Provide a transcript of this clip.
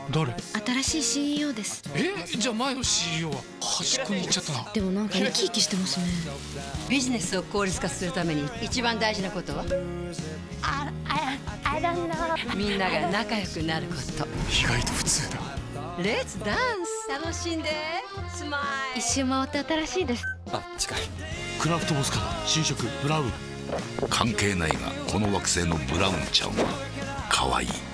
誰？ 新しい CEO です。 じゃあ前の CEO は端っこに行っちゃったな。 でもなんか生き生きしてますね。 ビジネスを効率化するために一番大事なことはみんなが仲良くなること。 意外と普通だ。 レッツダンス、楽しんでスマイル。 一周回って新しいです。 近い。クラフトボスから新色ブラウン。 関係ないがこの惑星のブラウンちゃんは可愛い。